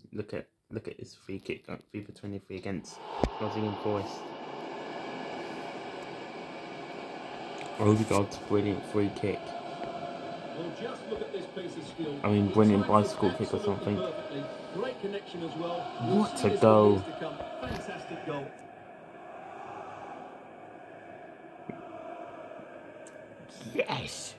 look at this free kick. FIFA 23 against Nottingham Forest. Odegaard's brilliant free kick. Well, just look at this piece of skill. I mean, brilliant bicycle kick or something. Great connection as well. What a goal! Fantastic goal. Yes.